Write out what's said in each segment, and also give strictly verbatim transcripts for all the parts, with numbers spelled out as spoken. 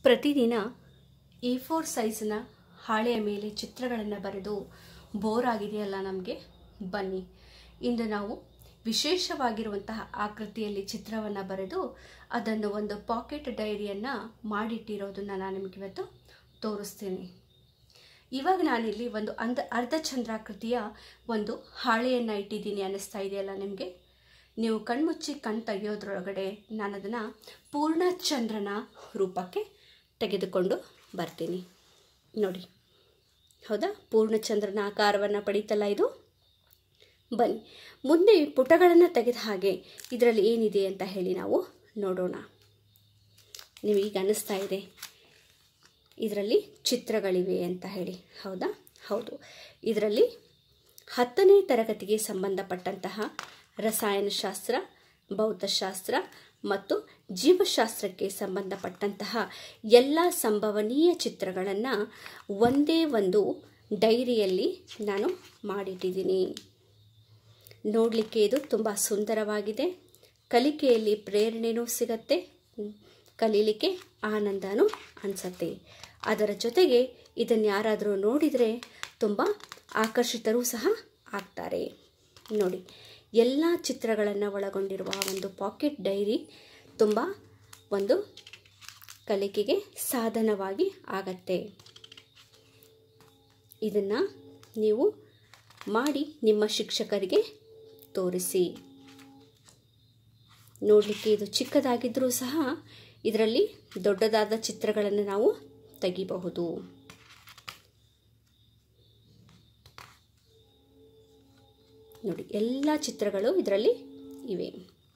ಪ್ರತಿದಿನ A four ಸೈಜ್ನ ಹಾಳೆಯ ಮೇಲೆ ಚಿತ್ರಗಳನ್ನು ಬರೆದು ಬೋರ್ ಆಗಿದೆಯಲ್ಲ ನಮಗೆ. ಬನ್ನಿ, ಇಂದು ನಾವು ವಿಶೇಷವಾಗಿರುವಂತಹ ಆಕೃತಿಯಲ್ಲಿ ಚಿತ್ರವನ್ನು ಬರೆದು ಅದನ್ನು ಒಂದು ಪಾಕೆಟ್ ಡೈರಿಯನ್ನು ಮಾಡಿಟ್ಟಿರೋದನ್ನು ನಾನು ನಿಮಗೆ ಇವತ್ತು ತೋರಿಸ್ತೀನಿ. ಇವಾಗ ನಾನಿಲ್ಲಿ ಒಂದು ಅಂದ ಅರ್ಧ ಚಂದ್ರಾಕೃತಿಯ ಒಂದು ಹಾಳೆಯನ್ನು ಇಟ್ಟಿದ್ದೀನಿ ಅನ್ನಿಸ್ತಾ ಇದೆಯಲ್ಲ ನಿಮಗೆ. ನೀವು ಕಣ್ಮುಚ್ಚಿ ಕಣ್ ತೆಗೆಯೋದ್ರೊಳಗಡೆ ನಾನು ಅದನ್ನು ಪೂರ್ಣಚಂದ್ರನ ರೂಪಕ್ಕೆ ತೆಗೆದುಕೊಂಡು ಬರ್ತೀನಿ. ನೋಡಿ, ಹೌದಾ, ಪೂರ್ಣಚಂದ್ರನ ಆಕಾರವನ್ನು ಪಡೀತಲ್ಲ ಇದು. ಬನ್ನಿ, ಮುಂದೆ ಪುಟಗಳನ್ನು ತೆಗೆದ ಹಾಗೆ ಇದರಲ್ಲಿ ಏನಿದೆ ಅಂತ ಹೇಳಿ ನಾವು ನೋಡೋಣ. ನಿಮಗೀಗ ಅನ್ನಿಸ್ತಾ ಇದೆ ಇದರಲ್ಲಿ ಚಿತ್ರಗಳಿವೆ ಅಂತ ಹೇಳಿ, ಹೌದಾ? ಹೌದು, ಇದರಲ್ಲಿ ಹತ್ತನೇ ತರಗತಿಗೆ ಸಂಬಂಧಪಟ್ಟಂತಹ ರಸಾಯನಶಾಸ್ತ್ರ, ಭೌತಶಾಸ್ತ್ರ ಮತ್ತು ಜೀವಶಾಸ್ತ್ರಕ್ಕೆ ಸಂಬಂಧಪಟ್ಟಂತಹ ಎಲ್ಲ ಸಂಭವನೀಯ ಚಿತ್ರಗಳನ್ನು ಒಂದೇ ಒಂದು ಡೈರಿಯಲ್ಲಿ ನಾನು ಮಾಡಿಟ್ಟಿದ್ದೀನಿ. ನೋಡಲಿಕ್ಕೆ ಇದು ತುಂಬ ಸುಂದರವಾಗಿದೆ. ಕಲಿಕೆಯಲ್ಲಿ ಪ್ರೇರಣೆನೂ ಸಿಗತ್ತೆ, ಕಲೀಲಿಕ್ಕೆ ಆನಂದನೂ ಅನಿಸುತ್ತೆ. ಅದರ ಜೊತೆಗೆ ಇದನ್ನು ಯಾರಾದರೂ ನೋಡಿದರೆ ತುಂಬ ಆಕರ್ಷಿತರೂ ಸಹ ಆಗ್ತಾರೆ. ನೋಡಿ, ಎಲ್ಲ ಚಿತ್ರಗಳನ್ನು ಒಳಗೊಂಡಿರುವ ಒಂದು ಪಾಕೆಟ್ ಡೈರಿ ತುಂಬ ಒಂದು ಕಲಿಕೆಗೆ ಸಾಧನವಾಗಿ ಆಗತ್ತೆ. ಇದನ್ನು ನೀವು ಮಾಡಿ ನಿಮ್ಮ ಶಿಕ್ಷಕರಿಗೆ ತೋರಿಸಿ. ನೋಡಲಿಕ್ಕೆ ಇದು ಚಿಕ್ಕದಾಗಿದ್ದರೂ ಸಹ ಇದರಲ್ಲಿ ದೊಡ್ಡದಾದ ಚಿತ್ರಗಳನ್ನು ನಾವು ತೆಗಿಬಹುದು. ನೋಡಿ, ಎಲ್ಲ ಚಿತ್ರಗಳು ಇದರಲ್ಲಿ ಇವೆ.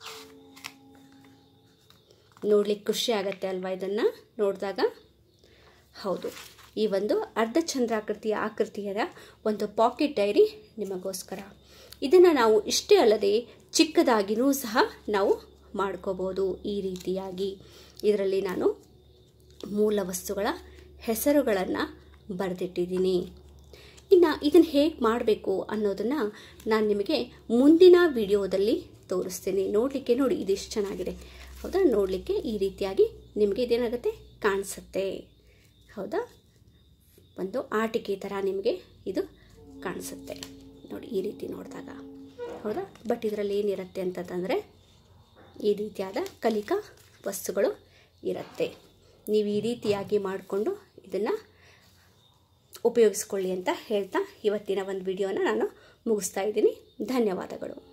ನೋಡ್ಲಿಕ್ಕೆ ಖುಷಿ ಆಗತ್ತೆ ಅಲ್ವಾ ಇದನ್ನು ನೋಡಿದಾಗ? ಹೌದು, ಈ ಒಂದು ಅರ್ಧ ಚಂದ್ರಾಕೃತಿಯ ಆಕೃತಿಯ ಒಂದು ಪಾಕೆಟ್ ಡೈರಿ ನಿಮಗೋಸ್ಕರ. ಇದನ್ನು ನಾವು ಇಷ್ಟೇ ಅಲ್ಲದೆ ಚಿಕ್ಕದಾಗಿಯೂ ಸಹ ನಾವು ಮಾಡ್ಕೋಬೋದು ಈ ರೀತಿಯಾಗಿ. ಇದರಲ್ಲಿ ನಾನು ಮೂಲ ವಸ್ತುಗಳ ಹೆಸರುಗಳನ್ನು ಬರೆದಿಟ್ಟಿದ್ದೀನಿ. ಇನ್ನು ಇದನ್ನು ಹೇಗೆ ಮಾಡಬೇಕು ಅನ್ನೋದನ್ನು ನಾನು ನಿಮಗೆ ಮುಂದಿನ ವಿಡಿಯೋದಲ್ಲಿ ತೋರಿಸ್ತೀನಿ. ನೋಡಲಿಕ್ಕೆ ನೋಡಿ, ಇದಿಷ್ಟು ಚೆನ್ನಾಗಿದೆ, ಹೌದಾ? ನೋಡಲಿಕ್ಕೆ ಈ ರೀತಿಯಾಗಿ ನಿಮಗೆ ಇದೇನಾಗುತ್ತೆ, ಕಾಣಿಸುತ್ತೆ, ಹೌದಾ? ಒಂದು ಆಟಿಕೆ ಥರ ನಿಮಗೆ ಇದು ಕಾಣಿಸುತ್ತೆ ನೋಡಿ, ಈ ರೀತಿ ನೋಡಿದಾಗ, ಹೌದಾ? ಬಟ್ ಇದರಲ್ಲಿ ಏನಿರುತ್ತೆ ಅಂತಂದರೆ ಈ ರೀತಿಯಾದ ಕಲಿಕಾ ವಸ್ತುಗಳು ಇರುತ್ತೆ. ನೀವು ಈ ರೀತಿಯಾಗಿ ಮಾಡಿಕೊಂಡು ಇದನ್ನು ಉಪಯೋಗಿಸ್ಕೊಳ್ಳಿ ಅಂತ ಹೇಳ್ತಾ ಇವತ್ತಿನ ಒಂದು ವಿಡಿಯೋನ ನಾನು ಮುಗಿಸ್ತಾ ಇದ್ದೀನಿ. ಧನ್ಯವಾದಗಳು.